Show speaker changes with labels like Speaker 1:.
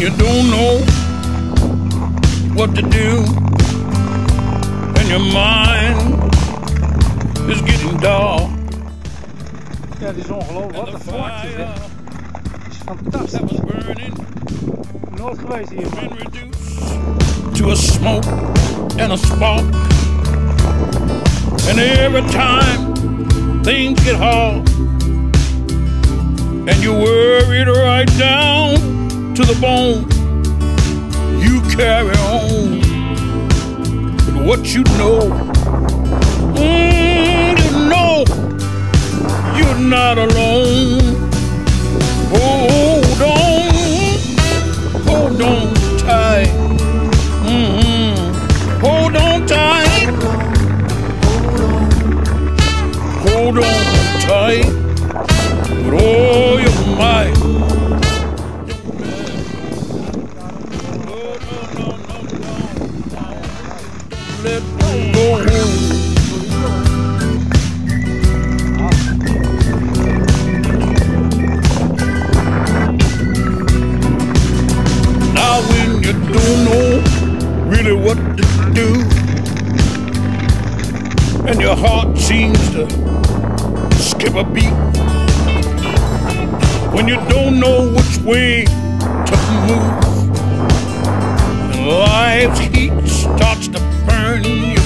Speaker 1: you don't know what to do, and your mind is getting dark.
Speaker 2: Ja, dit is ongelooflijk. Wat een vlakte, zeg. Het is fantastisch. Nooit geweest hier, man.
Speaker 1: To a smoke and a spark, and every time things get hard, and you're worried right down to the bone, you carry on with what you know. You know you're not alone. Hold on tight. Hold on tight. Hold on tight with all your might. Let go. Now when you don't know really what to do, and your heart seems to skip a beat, when you don't know which way to move, and life's heat starts to burn you